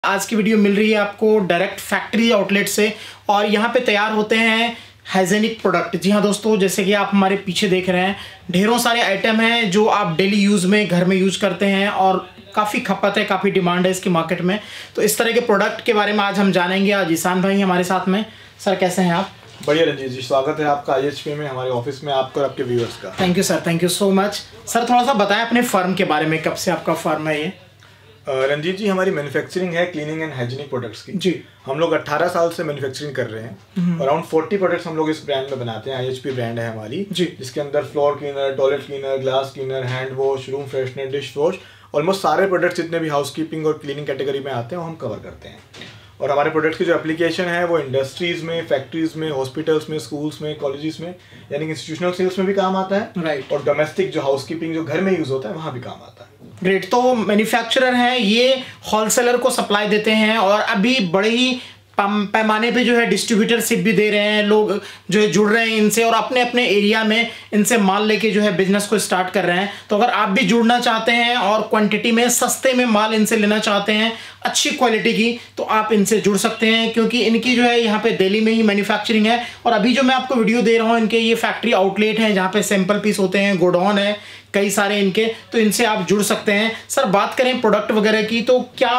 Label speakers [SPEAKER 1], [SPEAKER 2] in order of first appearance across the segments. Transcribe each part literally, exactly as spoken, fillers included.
[SPEAKER 1] आज की वीडियो मिल रही है आपको डायरेक्ट फैक्ट्री आउटलेट से और यहाँ पे तैयार होते हैं हाइजेनिक प्रोडक्ट। जी हाँ दोस्तों, जैसे कि आप हमारे पीछे देख रहे हैं ढेरों सारे आइटम हैं जो आप डेली यूज़ में घर में यूज़ करते हैं और काफ़ी खपत है, काफ़ी डिमांड है इसकी मार्केट में। तो इस तरह के प्रोडक्ट के बारे में आज हम जानेंगे। आज ईशान भाई हमारे साथ में। सर कैसे हैं आप?
[SPEAKER 2] बढ़िया रंजीत जी, स्वागत है आपका आई एच पी में, हमारे ऑफिस में आपका और आपके व्यूअर्स का।
[SPEAKER 1] Thank you sir, thank you so much. Sir थोड़ा सा बताएं अपने फर्म के बारे में, कब से आपका फर्म है ये?
[SPEAKER 2] रंजीत जी, हमारी मैन्युफैक्चरिंग है क्लीनिंग एंड हाइजीनिक प्रोडक्ट्स की।
[SPEAKER 1] जी,
[SPEAKER 2] हम लोग अठारह साल से मैन्युफैक्चरिंग कर रहे हैं। अराउंड चालीस प्रोडक्ट्स हम लोग इस ब्रांड में बनाते हैं। आई एच पी ब्रांड है हमारी,
[SPEAKER 1] जी,
[SPEAKER 2] जिसके अंदर floor cleaner, toilet cleaner, glass cleaner, hand wash, room freshener, dish wash, almost सारे प्रोडक्ट्स जितने भी हाउसकीपिंग और क्लीनिंग कैटेगरी में आते हैं वो हम कवर करते हैं। और हमारे प्रोडक्ट्स की जो एप्लीकेशन है वो इंडस्ट्रीज में, फैक्ट्रीज में, हॉस्पिटल्स में, स्कूल्स में, कॉलेजेस में, यानी कि इंस्टीट्यूशनल सेल्स में भी काम आता है।
[SPEAKER 1] राइट।
[SPEAKER 2] और डोमेस्टिक जो हाउसकीपिंग जो घर में यूज होता है वहाँ भी काम आता है।
[SPEAKER 1] ग्रेट। तो मैन्युफैक्चरर हैं, ये होलसेलर को सप्लाई देते हैं और अभी बड़े ही पैमाने पे जो है डिस्ट्रीब्यूटरशिप भी दे रहे हैं। लोग जो है जुड़ रहे हैं इनसे और अपने अपने एरिया में इनसे माल लेके जो है बिजनेस को स्टार्ट कर रहे हैं। तो अगर आप भी जुड़ना चाहते हैं और क्वांटिटी में सस्ते में माल इनसे लेना चाहते हैं अच्छी क्वालिटी की, तो आप इनसे जुड़ सकते हैं क्योंकि इनकी जो है यहाँ पे दिल्ली में ही मैन्युफैक्चरिंग है। और अभी जो मैं आपको वीडियो दे रहा हूँ इनके ये फैक्ट्री आउटलेट हैं जहाँ पे सैंपल पीस होते हैं, गोडाउन है कई सारे इनके, तो इनसे आप जुड़ सकते हैं। सर बात करें प्रोडक्ट वगैरह की तो क्या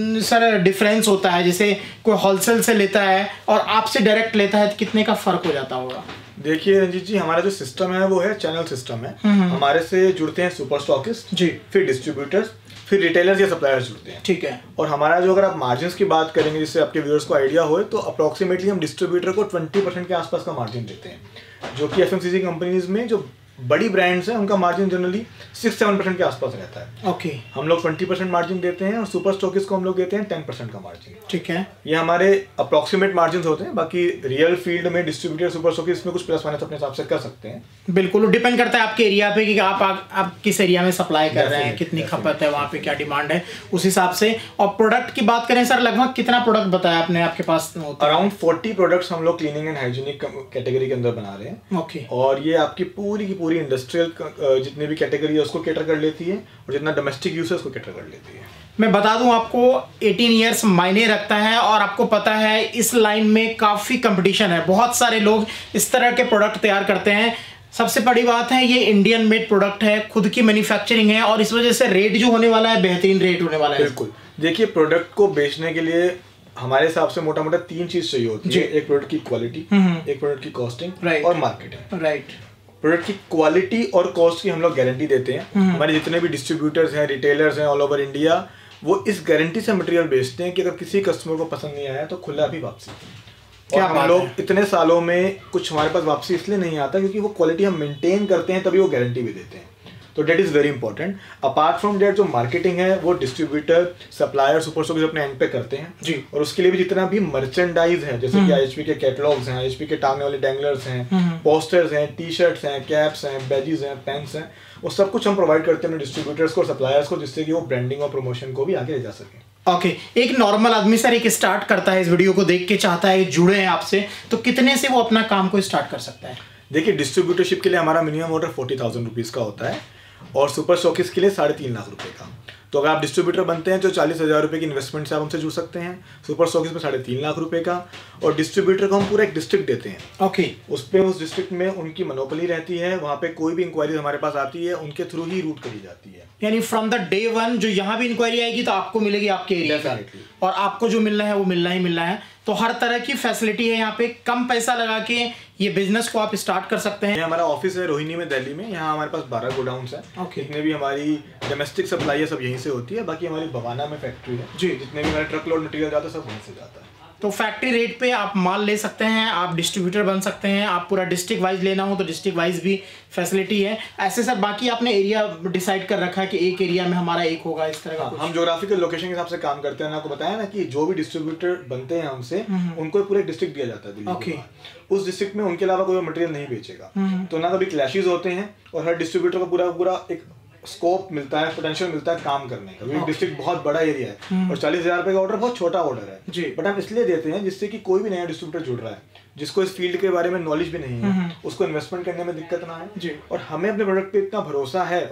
[SPEAKER 1] सर डिफरेंस होता है? जैसे कोई होलसेल से लेता है और आपसे डायरेक्ट लेता है तो कितने का फर्क हो जाता होगा?
[SPEAKER 2] देखिए रंजीत जी, हमारा जो सिस्टम है वो है चैनल सिस्टम है। हमारे से जुड़ते हैं सुपर स्टॉकिस्ट, जी, फिर डिस्ट्रीब्यूटर्स, फिर रिटेलर्स या सप्लायर्स जुड़ते हैं। ठीक है। और हमारा जो, अगर आप मार्जिन की बात करेंगे जिससे आपके व्यूअर्स को आइडिया हो, तो अप्रोक्सीमेटली हम डिस्ट्रीब्यूटर को ट्वेंटी परसेंट के आसपास का मार्जिन देते हैं, जो कि F M C G companies में जो बड़ी ब्रांड्स हैं उनका margin generally six seven percent के आसपास रहता है। Okay okay. हम लोग ट्वेंटी परसेंट मार्जिन देते हैं और सुपर स्टॉकिस्ट को हम लोग देते हैं टेन परसेंट का मार्जिन। ठीक है। ये हमारे अप्रोक्सीमेट मार्जिन होते हैं। बाकी रियल फील्ड में डिस्ट्रीब्यूटर, सुपर स्टॉकिस्ट में कुछ प्लस माइनस अपने हिसाब से कर सकते हैं।
[SPEAKER 1] बिल्कुल, डिपेंड करता है आपके एरिया पे कि आप, आप, आप किस एरिया में सप्लाई कर रहे हैं, कितनी खपत है, वहाँ पे क्या डिमांड है, उस हिसाब से। और प्रोडक्ट की बात करें सर, लगभग कितना प्रोडक्ट बताया आपने आपके पास?
[SPEAKER 2] अराउंड फोर्टी प्रोडक्ट्स हम लोग क्लीनिंग एंड हाइजीनिक कैटेगरी के अंदर बना रहे हैं। ओके। और ये आपकी पूरी की पूरी इंडस्ट्रियल जितनी भी कैटेगरी है उसको कैटर कर लेती है और जितना डोमेस्टिक यूज है उसको कैटर कर लेती है।
[SPEAKER 1] मैं बता दूं आपको एटीन इयर्स मायने रखता है और आपको पता है इस लाइन में काफ़ी कंपटीशन है। बहुत सारे लोग इस तरह के प्रोडक्ट तैयार करते हैं। सबसे बड़ी बात है ये इंडियन मेड प्रोडक्ट है, खुद की मैन्युफैक्चरिंग है और इस वजह से रेट जो होने वाला है बेहतरीन रेट होने वाला है।
[SPEAKER 2] बिल्कुल। देखिए, प्रोडक्ट को बेचने के लिए हमारे हिसाब से मोटा मोटा तीन चीज चाहिए होती है। एक प्रोडक्ट की क्वालिटी, एक प्रोडक्ट की कॉस्टिंग और मार्केटिंग। राइट। प्रोडक्ट की क्वालिटी और कॉस्ट की हम लोग गारंटी देते हैं। हमारे जितने भी डिस्ट्रीब्यूटर्स हैं, रिटेलर्स हैं ऑल ओवर इंडिया, वो इस गारंटी से मटेरियल बेचते हैं कि अगर किसी कस्टमर को पसंद नहीं आया तो खुला भी वापसी। क्या हम लोग इतने सालों में कुछ हमारे पास वापसी इसलिए नहीं आता क्योंकि वो क्वालिटी हम मेंटेन करते हैं, तभी वो गारंटी भी देते हैं। तो that is very important. Apart from that जो मार्केटिंग है वो डिस्ट्रीब्यूटर, सप्लायर, सुपर स्टॉकिस्ट अपने एंड पे करते हैं जी। और उसके लिए भी जितना भी मर्चेंडाइज है, जैसे कि आई एच पी के कैटलॉग्स हैं, आई एच पी के टांगने वाले डैंगलर्स हैं, पोस्टर्स हैं, टी शर्ट्स हैं, कैप्स हैं, बैजेस हैं, पेन्स हैं, वो सब कुछ हम प्रोवाइड करते हैं अपने डिस्ट्रीब्यूटर्स को और सप्लायर्स को, जिससे कि वो ब्रांडिंग और प्रमोशन को भी आगे ले जा सके।
[SPEAKER 1] Okay okay. एक नॉर्मल आदमी सर एक स्टार्ट करता है, इस वीडियो को देख के चाहता है जुड़े हैं आपसे, तो कितने से वो अपना काम को स्टार्ट कर सकता है?
[SPEAKER 2] देखिए, डिस्ट्रीब्यूटरशिप के लिए हमारा minimum order forty thousand rupees का होता है और सुपर स्टॉकिस्ट के लिए साढ़े तीन लाख रुपए का। तो अगर आप डिस्ट्रीब्यूटर बनते हैं तो चालीस हज़ार रुपये की इन्वेस्टमेंट से आप हमसे जुड़ सकते हैं। सुपर स्टॉकिस्ट में साढ़े तीन लाख रुपए का और डिस्ट्रीब्यूटर को हम पूरा एक डिस्ट्रिक्ट देते हैं। Okay okay. उस पे उस डिस्ट्रिक्ट में उनकी मोनोपोली रहती है, वहाँ पे कोई भी इंक्वायरी हमारे पास आती है उनके थ्रू ही रूट करी जाती है।
[SPEAKER 1] यानी फ्रॉम द डे वन जो यहाँ भी इंक्वायरी आएगी तो आपको मिलेगी आपके एरिया का, और आपको जो मिलना है वो मिलना ही मिलना है। तो हर तरह की फैसिलिटी है यहाँ पे, कम पैसा लगा के ये बिजनेस को आप स्टार्ट कर सकते हैं।
[SPEAKER 2] हमारा ऑफिस है रोहिणी में, दिल्ली में। यहाँ हमारे पास बारह गोडाउन्स हैं। okay. जितने भी हमारी डोमेस्टिक सप्लाई है सब यहीं से होती है। बाकी हमारी भवाना में फैक्ट्री है जी, जितने भी हमारे ट्रक लोड मटेरियल जाता है सब वहीं से जाता है।
[SPEAKER 1] तो फैक्ट्री रेट पे आप माल ले सकते हैं, आप डिस्ट्रीब्यूटर बन सकते हैं। आप पूरा डिस्ट्रिक्ट वाइज लेना हो तो डिस्ट्रिक्ट वाइज भी फैसिलिटी है। ऐसे सर बाकी आपने एरिया डिसाइड कर रखा है कि एक एरिया में हमारा एक होगा, इस तरह का?
[SPEAKER 2] हाँ, हम ज्योग्राफिकल लोकेशन के हिसाब से काम करते हैं। आपको बताया ना कि जो भी डिस्ट्रीब्यूटर बनते हैं हमसे, उनको पूरे डिस्ट्रिक्ट दिया जाता है दिल्ली okay. के। उस डिस्ट्रिक्ट में उनके अलावा कोई मटेरियल नहीं बेचेगा, तो ना कभी क्लैशेस होते हैं और हर डिस्ट्रीब्यूटर को पूरा पूरा एक स्कोप मिलता है, पोटेंशियल मिलता है काम करने का। okay. डिस्ट्रिक्ट बहुत बड़ा एरिया है और चालीस हजार रुपए का ऑर्डर बहुत छोटा ऑर्डर है जी। बट हम इसलिए देते हैं जिससे कि कोई भी नया डिस्ट्रीब्यूटर जुड़ रहा है जिसको इस फील्ड के बारे में नॉलेज भी नहीं है, उसको इन्वेस्टमेंट करने में दिक्कत ना है जी। और हमें अपने प्रोडक्ट पे इतना भरोसा है और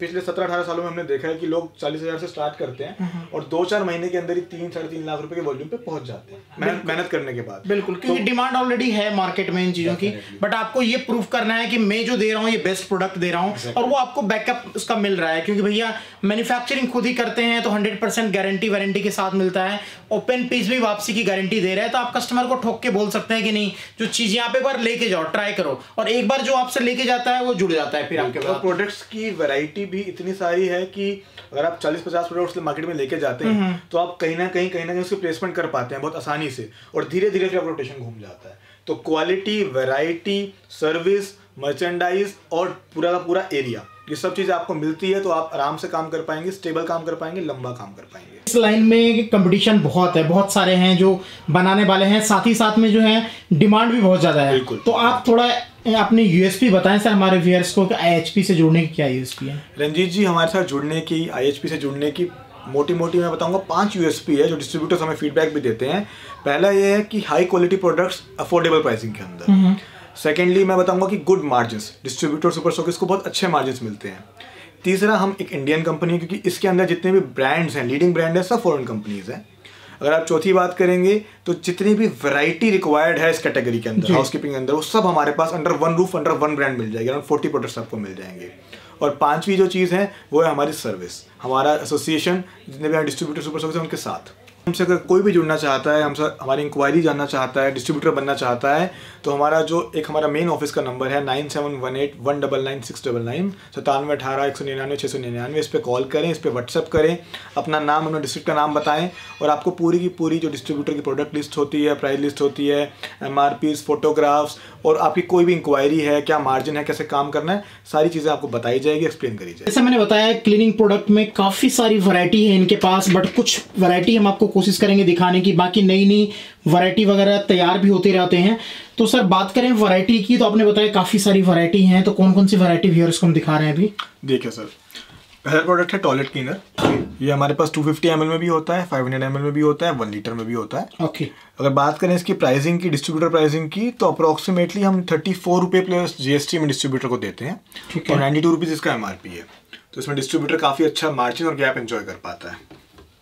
[SPEAKER 2] पिछले सत्रह अठारह सालों में हमने देखा है कि लोग चालीस हजार से स्टार्ट करते हैं और दो चार महीने के अंदर ही तीन साढ़े तीन लाख रुपए के वॉल्यूम पे पहुंच जाते हैं मेहनत मेहनत करने के बाद।
[SPEAKER 1] बिल्कुल, क्योंकि तो, डिमांड ऑलरेडी है मार्केट में इन चीजों की, बट आपको ये प्रूव करना है कि मैं जो दे रहा हूँ ये बेस्ट प्रोडक्ट दे रहा हूँ exactly. और वो आपको बैकअप उसका मिल रहा है, क्योंकि भैया मैन्युफैक्चरिंग खुद ही करते हैं तो हंड्रेड परसेंट गारंटी वारंटी के साथ मिलता है। ओपन पीस भी वापसी की गारंटी दे रहा है, तो आप कस्टमर को ठोक के बोल सकते हैं कि नहीं, जो चीज यहाँ पे एक बार लेके जाओ, ट्राई करो, और एक बार जो आपसे लेके जाता है वो जुड़ जाता है फिर आपके पास।
[SPEAKER 2] प्रोडक्ट्स की वैरायटी भी इतनी सारी है कि अगर आप चालीस पचास प्रोडक्ट्स मार्केट में लेके जाते हैं तो आप कहीं ना कहीं कहीं ना कहीं उसकी प्लेसमेंट कर पाते हैं बहुत आसानी से, और धीरे धीरे फिर आपका रोटेशन घूम जाता है। तो क्वालिटी, वैरायटी, सर्विस, मर्चेंडाइज और पूरा का पूरा एरिया, ये सब चीज़ आपको मिलती है तो आप आराम से काम कर पाएंगे, स्टेबल काम कर पाएंगे, लंबा काम कर पाएंगे।
[SPEAKER 1] इस लाइन में कंपटीशन बहुत है, बहुत सारे हैं जो बनाने वाले हैं, साथ ही साथ में जो है डिमांड भी बहुत ज़्यादा है। तो आप थोड़ा अपने यूएसपी बताएं सर हमारे व्यूअर्स को कि आईएचपी से जुड़ने की क्या यूएसपी है।
[SPEAKER 2] रंजीत जी, हमारे साथ जुड़ने की, आईएचपी से जुड़ने की मोटी मोटी मैं बताऊंगा पांच यूएसपी है जो डिस्ट्रीब्यूटर्स हमें फीडबैक भी देते हैं। पहला ये है कि high quality products affordable pricing के अंदर। सेकेंडली मैं बताऊंगा कि good margins, distributor super stockist को बहुत अच्छे मार्जिन्स मिलते हैं। तीसरा, हम एक इंडियन कंपनी है क्योंकि इसके अंदर जितने भी ब्रांड्स हैं, लीडिंग ब्रांड है, सब फॉरेन कंपनीज हैं। अगर आप चौथी बात करेंगे तो जितनी भी वैरायटी रिक्वायर्ड है इस कैटेगरी के अंदर, हाउसकीपिंग के अंदर, वो सब हमारे पास under one roof, under one brand मिल जाएगी। अराउंड फोर्टी प्रोडक्ट्स आपको मिल जाएंगे। और पांचवी जो चीज़ है वो है हमारी सर्विस, हमारा एसोसिएशन, जितने भी डिस्ट्रीब्यूटर सुपर स्टॉकिस्ट हैं उनके साथ। हमसे अगर कोई भी जुड़ना चाहता है, हमसे हमारी इंक्वायरी जानना चाहता है, डिस्ट्रीब्यूटर बनना चाहता है, तो हमारा जो एक हमारा मेन ऑफिस का नंबर है nine seven one eight one double nine six double nine सतानवे अठारह एक सौ निन्यानवे छः सौ निन्यानवे इस पर कॉल करें, इस पर व्हाट्सएप करें, अपना नाम, अपना डिस्ट्रिक्ट का नाम बताएं, और आपको पूरी की पूरी जो डिस्ट्रीब्यूटर की प्रोडक्ट लिस्ट होती है, प्राइस लिस्ट होती है, एम आर पीज, फोटोग्राफ्स, और आपकी कोई भी इंक्वायरी है, क्या मार्जिन है, कैसे काम करना है, सारी चीज़ें आपको बताई जाएगी, एक्सप्लेन करी जाएगी।
[SPEAKER 1] जैसे मैंने बताया क्लीनिंग प्रोडक्ट में काफ़ी सारी वैरायटी है इनके पास, बट कुछ वैरायटी हम आपको कोशिश करेंगे दिखाने की, बाकी नई नई वैरायटी वगैरह तैयार भी होते रहते हैं। तो सर बात करें वैरायटी की, तो आपने बताया काफ़ी सारी वैरायटी हैं, तो कौन कौन सी वैरायटी व्यूअर्स को हम दिखा रहे हैं अभी?
[SPEAKER 2] देखिए सर, पहला प्रोडक्ट है टॉयलेट क्लीनर। ये हमारे पास टू फिफ्टी एम एल में भी होता है, फाइव हंड्रेड एम एल में भी होता है, वन लीटर में भी होता है।
[SPEAKER 1] Okay okay.
[SPEAKER 2] अगर बात करें इसकी प्राइसिंग की, डिस्ट्रीब्यूटर प्राइसिंग की, तो अप्रोक्सीमेटली हम थर्टी फोर रुपये प्लस जीएसटी में डिस्ट्रीब्यूटर को देते हैं, और नाइन्टी टू रुपीज़ इसका एमआरपी है। तो इसमें डिस्ट्रीब्यूटर काफ़ी अच्छा मार्जिन और गैप एंजॉय कर पाता है।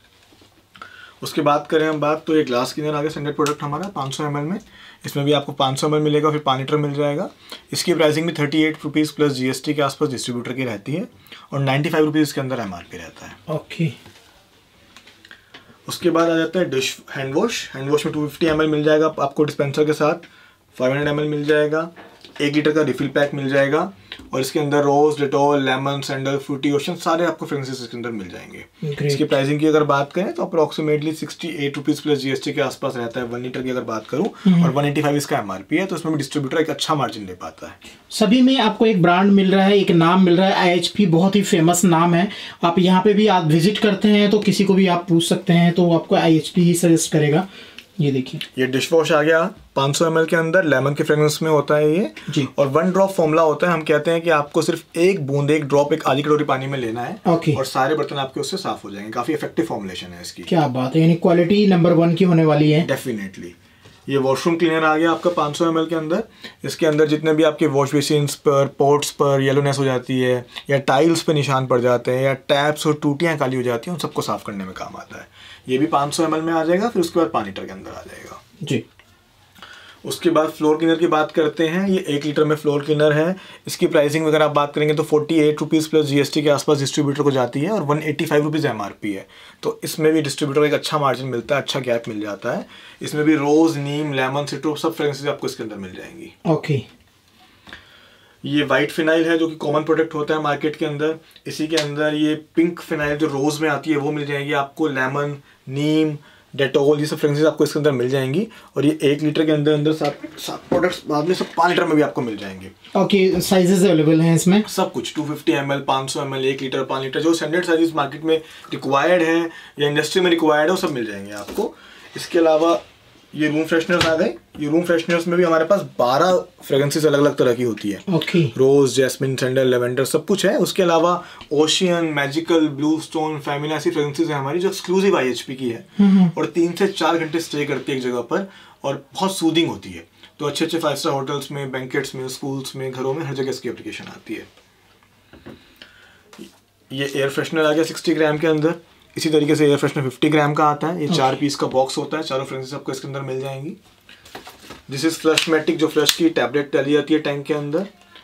[SPEAKER 2] उसके बाद करें हम बात, तो ये ग्लास क्लीनर आगे स्टैंडर्ड प्रोडक्ट हमारा पाँच सौ एम एल में, इसमें भी आपको पाँच सौ एम एल मिलेगा, फिर पाँच लीटर मिल जाएगा। इसकी प्राइसिंग भी thirty eight rupees plus GST के आसपास डिस्ट्रीब्यूटर की रहती है, और नाइन्टी फाइव रुपीज़ इसके अंदर एमआरपी रहता है।
[SPEAKER 1] Okay okay.
[SPEAKER 2] उसके बाद आ जाता है dish hand wash. Hand wash में टू फिफ्टी एम एल मिल जाएगा आपको डिस्पेंसर के साथ, फाइव हंड्रेड एम एल मिल जाएगा, एक लीटर का रिफिल पैक मिल जाएगा, और इसके अंदर rose, Dettol, lemon, sandal, fruity ocean सारे आपको फ्रेग्रेंसेस इसके अंदर मिल जाएंगे। Great. इसकी प्राइसिंग की अगर बात करें तो approximately sixty eight rupees plus GST के आसपास रहता है वन लीटर की अगर बात करूं, और वन एटी फाइव इसका एमआरपी है, तो इसमें भी डिस्ट्रीब्यूटर एक अच्छा मार्जिन ले पाता है।
[SPEAKER 1] सभी में आपको एक ब्रांड मिल रहा है, एक नाम मिल रहा है, आईएचपी बहुत ही फेमस नाम है। आप यहाँ पे भी आप विजिट करते हैं तो किसी को भी आप पूछ सकते हैं तो आपको आईएचपी ही सजेस्ट करेगा। ये देखिए,
[SPEAKER 2] ये डिश वॉश आ गया पाँच सौ एम एल के अंदर, लेमन के फ्रेग्रेंस में होता है ये
[SPEAKER 1] जी, और
[SPEAKER 2] वन ड्रॉप फॉर्मूला होता है। हम कहते हैं कि आपको सिर्फ एक बूंद, एक ड्रॉप, एक आधी कटोरी पानी में लेना है,
[SPEAKER 1] okay.
[SPEAKER 2] और सारे बर्तन आपके उससे साफ हो जाएंगे। काफी इफेक्टिव फॉर्मुलेशन है इसकी।
[SPEAKER 1] क्या बात है, यानी क्वालिटी नंबर वन की होने वाली है।
[SPEAKER 2] डेफिनेटली। ये वॉशरूम क्लीनर आ गया आपका पाँच सौ एम एल के अंदर। इसके अंदर जितने भी आपके वॉश बेसिन्स पर, पोर्ट्स पर येलोनेस हो जाती है, या टाइल्स पे निशान पड़ जाते हैं, या टैप्स और टूटियाँ काली हो जाती हैं, उन सबको साफ करने में काम आता है। ये भी पाँच सौ एम एल में आ जाएगा, फिर उसके बाद पाँच लीटर के अंदर आ जाएगा
[SPEAKER 1] जी।
[SPEAKER 2] उसके बाद फ्लोर क्लीनर की बात करते हैं। ये एक लीटर में फ्लोर क्लीनर है। इसकी प्राइसिंग अगर आप बात करेंगे तो forty eight rupees plus GST के आसपास डिस्ट्रीब्यूटर को जाती है, और one eighty five rupees MRP है। तो इसमें भी डिस्ट्रीब्यूटर को एक अच्छा मार्जिन मिलता है, अच्छा गैप मिल जाता है। इसमें भी रोज, नीम, लेमन, सिट्रो सब फ्रेग्रेंसेस आपको इसके अंदर मिल जाएंगी।
[SPEAKER 1] Okay okay.
[SPEAKER 2] ये वाइट फिनाइल है जो कि कॉमन प्रोडक्ट होता है मार्केट के अंदर। इसी के अंदर ये पिंक फिनाइल जो रोज में आती है वो मिल जाएगी आपको, लेमन, नीम, डेटॉल, ये सब फ्रेग्रेंसेस आपको इसके अंदर मिल जाएंगी। और ये एक लीटर के अंदर अंदर सात सात प्रोडक्ट्स बाद में सब पाँच लीटर में भी आपको मिल जाएंगे।
[SPEAKER 1] ओके, साइजेस अवेलेबल हैं इसमें
[SPEAKER 2] सब कुछ, टू फिफ्टी एम एल, पाँच सौ एम एल, एक लीटर, पाँच लीटर, जो स्टैंडर्ड साइजेस मार्केट में रिक्वायर्ड है या इंडस्ट्री में रिक्वायर्ड है वो सब मिल जाएंगे आपको। इसके अलावा ये रूम फ्रेशनर्स आ गए। ये रूम फ्रेशनर्स में भी हमारे पास बारह फ्रेग्रेंसेस अलग अलग तरह की होती है।
[SPEAKER 1] okay.
[SPEAKER 2] Rose, jasmine, sandal, lavender सब कुछ है। उसके अलावा ocean, magical, blue stone, Femina ऐसी फ्रेग्रेंसेस है हमारी जो एक्सक्लूसिव आईएचपी की है, mm-hmm. और तीन से चार घंटे स्टे करती है एक जगह पर, और बहुत सूदिंग होती है। तो अच्छे अच्छे फाइव स्टार होटल्स में, बैंकेट्स में, स्कूल्स में, घरों में, हर जगह इसकी एप्लीकेशन आती है। ये एयर फ्रेशनर आ गया सिक्सटी ग्राम के अंदर। इसी तरीके से एयर फ्रेशनर फिफ्टी ग्राम का आता है। ये चार पीस का बॉक्स होता है, चारों फ्रेग्रेंसेस आपको इसके अंदर मिल जाएंगी। दिस इज फ्लशमेटिक, जो फ्लश की टैबलेट डाली जाती है टैंक के अंदर।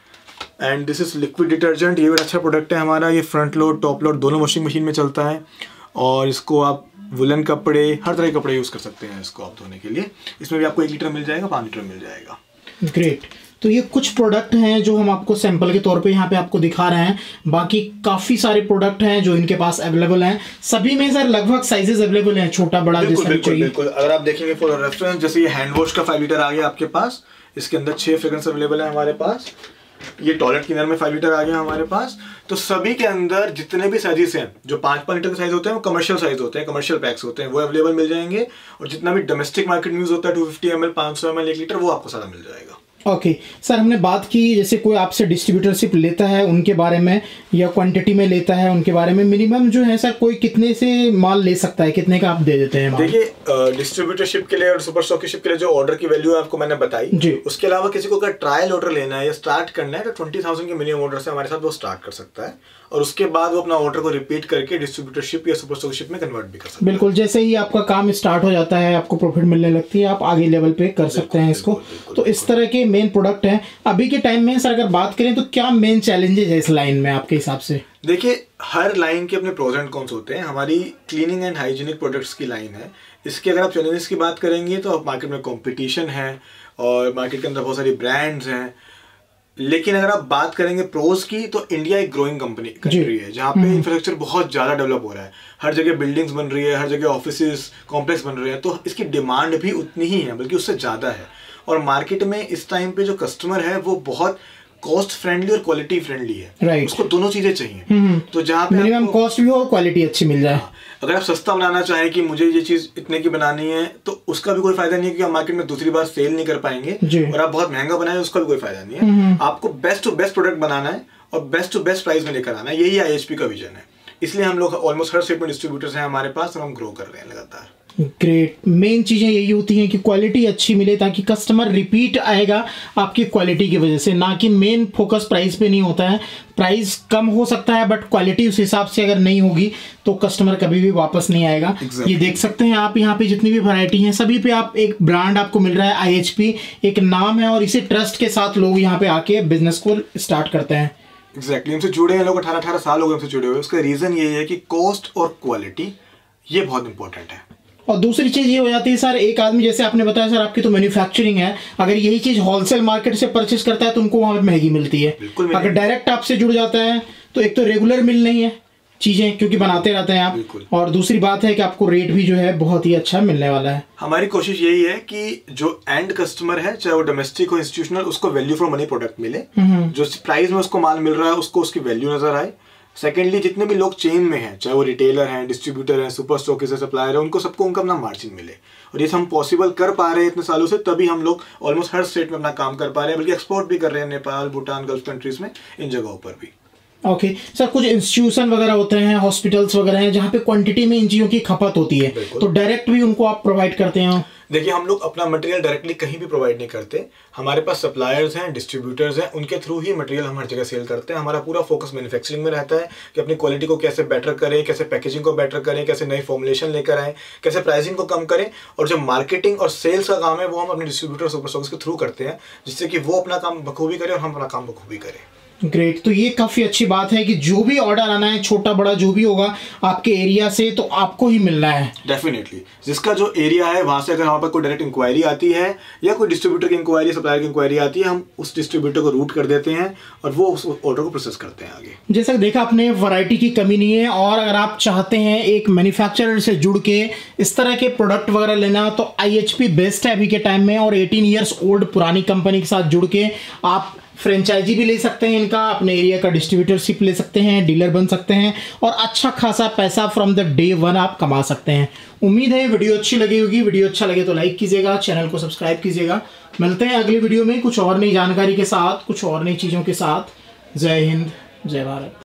[SPEAKER 2] And this is liquid detergent. ये भी अच्छा प्रोडक्ट है हमारा। ये फ्रंट लोड टॉप लोड दोनों वॉशिंग मशीन में चलता है और इसको आप वुलन कपड़े, हर तरह के कपड़े यूज़ कर सकते हैं इसको आप धोने के लिए। इसमें भी आपको एक लीटर मिल जाएगा, पाँच लीटर मिल जाएगा।
[SPEAKER 1] ग्रेट। तो ये कुछ प्रोडक्ट हैं जो हम आपको सैंपल के तौर पे यहाँ पे आपको दिखा रहे हैं। बाकी काफ़ी सारे प्रोडक्ट हैं जो इनके पास अवेलेबल हैं। सभी में सर लगभग साइजेस अवेलेबल हैं, छोटा बड़ा जैसा भी चाहिए।
[SPEAKER 2] बिल्कुल, अगर आप देखेंगे फॉर रेफरेंस, जैसे ये हैंड वॉश का फाइव लीटर आ गया आपके पास। इसके अंदर छः फ्रेग्रेंस अवेलेबल है हमारे पास। ये टॉयलेट क्लीनर में फाइव लीटर आ गया हमारे पास। तो सभी के अंदर जितने भी साइजेस हैं, जो पाँच पाँच लीटर के साइज होते हैं वो कमर्शियल साइज होते हैं, कमर्शियल पैक्स होते हैं, वो अवेलेबल मिल जाएंगे। और जितना भी डोमेस्टिक मार्केट में यूज होता है टू फिफ्टी एम एल, पाँच सौ एम एल, एक लीटर, वो आपको सारा मिल जाएगा।
[SPEAKER 1] Okay okay. सर हमने बात की जैसे कोई आपसे डिस्ट्रीब्यूटरशिप लेता है उनके बारे में, या क्वांटिटी में लेता है उनके बारे में, मिनिमम जो है सर कोई कितने से माल ले सकता है, कितने का आप दे देते हैं?
[SPEAKER 2] देखिए डिस्ट्रीब्यूटरशिप के लिए और सुपर स्टॉकिशिप के लिए जो ऑर्डर की वैल्यू है आपको मैंने बताई जी। उसके अलावा किसी को अगर ट्रायल ऑर्डर लेना है या स्टार्ट करना है तो ट्वेंटी थाउजेंड के मिनिमम ऑर्डर से हमारे साथ वो स्टार्ट कर सकता है और उसके बाद वो अपना ऑर्डर को रिपीट करके डिस्ट्रीब्यूटरशिप या सुपर स्टॉकिशिप में कन्वर्ट भी कर सकते हैं।
[SPEAKER 1] बिल्कुल, जैसे ही आपका काम स्टार्ट हो जाता है, आपको प्रॉफिट मिलने लगती है, आप आगे लेवल पे कर सकते हैं इसको। तो इस तरह के मेन प्रोडक्ट हैं। अभी के टाइम में सर अगर बात करें तो क्या मेन चैलेंजेस है इस लाइन में आपके हिसाब से?
[SPEAKER 2] देखिए, हर लाइन के अपने प्रोज एंड कॉन्स होते हैं। हमारी क्लीनिंग एंड हाइजीनिक प्रोडक्ट्स की लाइन है। इसके अगर आप चैलेंजेस की बात करेंगे तो मार्केट में कंपटीशन है और मार्केट के अंदर बहुत सारी ब्रांड्स हैं। लेकिन अगर आप बात करेंगे प्रोज की तो इंडिया एक ग्रोइंग कंपनी कंट्री है जहाँ पे इंफ्रास्ट्रक्चर बहुत ज़्यादा डेवलप हो रहा है। हर जगह बिल्डिंग्स बन रही है, हर जगह ऑफिसेज कॉम्प्लेक्स बन रहे हैं, तो इसकी डिमांड भी उतनी ही है, बल्कि उससे ज़्यादा है। और मार्केट में इस टाइम पे जो कस्टमर है वो बहुत कॉस्ट फ्रेंडली और क्वालिटी फ्रेंडली है।
[SPEAKER 1] right.
[SPEAKER 2] उसको दोनों चीजें चाहिए। तो जहाँ पे
[SPEAKER 1] मिनिमम कॉस्ट भी हो और क्वालिटी अच्छी मिल जाए।
[SPEAKER 2] अगर आप सस्ता बनाना चाहें कि मुझे ये चीज इतने की बनानी है तो उसका भी कोई फायदा नहीं है, क्योंकि आप मार्केट में दूसरी बार सेल नहीं कर पाएंगे। और आप बहुत महंगा बनाए उसका भी कोई फायदा नहीं है। आपको बेस्ट टू बेस्ट प्रोडक्ट बनाना है और बेस्ट टू बेस्ट प्राइस में लेकर आना है। यही आई एच पी का विजन है। इसलिए हम लोग ऑलमोस्ट हर स्टेट में डिस्ट्रीब्यूटर्स हैं हमारे पास और हम ग्रो कर रहे हैं लगातार।
[SPEAKER 1] ग्रेट। मेन चीज़ें यही होती हैं कि क्वालिटी अच्छी मिले ताकि कस्टमर रिपीट आएगा आपकी क्वालिटी की वजह से, ना कि मेन फोकस प्राइस पे नहीं होता है। प्राइस कम हो सकता है बट क्वालिटी उस हिसाब से अगर नहीं होगी तो कस्टमर कभी भी वापस नहीं आएगा। exactly. ये देख सकते हैं आप यहाँ पे जितनी भी वैरायटी हैं सभी पे आप एक ब्रांड आपको मिल रहा है। आई एच पी एक नाम है और इसी ट्रस्ट के साथ लोग यहाँ पे आके बिजनेस को स्टार्ट करते हैं।
[SPEAKER 2] एग्जैक्टली हमसे जुड़े हैं लोग, अठारह अठारह साल हो गए हमसे जुड़े हुए। उसका रीज़न ये है कि कॉस्ट और क्वालिटी ये बहुत इंपॉर्टेंट है।
[SPEAKER 1] और दूसरी चीज़ ये हो जाती है सर, एक आदमी जैसे आपने बताया सर आपकी तो मैन्युफैक्चरिंग है, अगर यही चीज़ होलसेल मार्केट से परचेस करता है तो उनको वहाँ पे महंगी मिलती है। अगर डायरेक्ट आपसे जुड़ जाता है तो एक तो रेगुलर मिल नहीं है चीज़ें, क्योंकि बनाते रहते हैं आप, और दूसरी बात है कि आपको रेट भी जो है बहुत ही अच्छा मिलने वाला है।
[SPEAKER 2] हमारी कोशिश यही है कि जो एंड कस्टमर है, चाहे वो डोमेस्टिक हो इंस्टीट्यूशनल, उसको वैल्यू फॉर मनी प्रोडक्ट मिले। जो प्राइस में उसको माल मिल रहा है उसको उसकी वैल्यू नजर आए। सेकेंडली, जितने भी लोग चेन में हैं, चाहे वो रिटेलर हैं, डिस्ट्रीब्यूटर हैं, सुपर स्टॉकिस्ट है, सप्लायर है, उनको सबको उनका अपना मार्जिन मिले। और ये हम पॉसिबल कर पा रहे हैं इतने सालों से, तभी हम लोग ऑलमोस्ट हर स्टेट में अपना काम कर पा रहे हैं, बल्कि एक्सपोर्ट भी कर रहे हैं नेपाल, भूटान, गल्फ कंट्रीज में, इन जगहों पर भी।
[SPEAKER 1] Okay okay. सर कुछ इंस्टीट्यूशन वगैरह होते हैं, हॉस्पिटल्स वगैरह हैं जहाँ पे क्वांटिटी में इन चीज़ों की खपत होती है, तो डायरेक्ट भी उनको आप प्रोवाइड करते हैं?
[SPEAKER 2] देखिए, हम लोग अपना मटेरियल डायरेक्टली कहीं भी प्रोवाइड नहीं करते। हमारे पास सप्लायर्स हैं, डिस्ट्रीब्यूटर्स हैं, उनके थ्रू ही मटेरियल हम हर जगह सेल करते हैं। हमारा पूरा फोकस मैन्युफैक्चरिंग में रहता है कि अपनी क्वालिटी को कैसे बेटर करें, कैसे पैकेजिंग को बेटर करें, कैसे नई फॉर्मुलेशन लेकर आएँ, कैसे प्राइसिंग को कम करें। और जो मार्केटिंग और सेल्स का काम है वो हम अपने डिस्ट्रीब्यूटर सुपर स्टॉक्स के थ्रू करते हैं, जिससे कि वो अपना काम बखूबी करें और हम अपना काम बखूबी करें।
[SPEAKER 1] ग्रेट। तो ये काफ़ी अच्छी बात है कि जो भी ऑर्डर आना है, छोटा बड़ा जो भी होगा आपके एरिया से, तो आपको ही मिलना है।
[SPEAKER 2] डेफिनेटली, जिसका जो एरिया है वहाँ से अगर हमारे पास कोई डायरेक्ट इंक्वायरी आती है या कोई डिस्ट्रीब्यूटर की इंक्वायरी, सप्लायर की इंक्वायरी आती है, हम उस डिस्ट्रीब्यूटर को रूट कर देते हैं और वो उस ऑर्डर को प्रोसेस करते हैं आगे। जैसा
[SPEAKER 1] देखा आपने, वैरायटी की कमी नहीं है। और अगर आप चाहते हैं एक मैन्युफैक्चरर से जुड़ के इस तरह के प्रोडक्ट वगैरह लेना, तो आई एच पी बेस्ट है अभी के टाइम में। और एटीन ईयर्स ओल्ड पुरानी कंपनी के साथ जुड़ के आप फ्रेंचाइजी भी ले सकते हैं इनका, अपने एरिया का डिस्ट्रीब्यूटरशिप ले सकते हैं, डीलर बन सकते हैं और अच्छा खासा पैसा फ्रॉम द डे वन आप कमा सकते हैं। उम्मीद है वीडियो अच्छी लगी होगी। वीडियो अच्छा लगे तो लाइक कीजिएगा, चैनल को सब्सक्राइब कीजिएगा। मिलते हैं अगली वीडियो में कुछ और नई जानकारी के साथ, कुछ और नई चीज़ों के साथ। जय हिंद, जय भारत।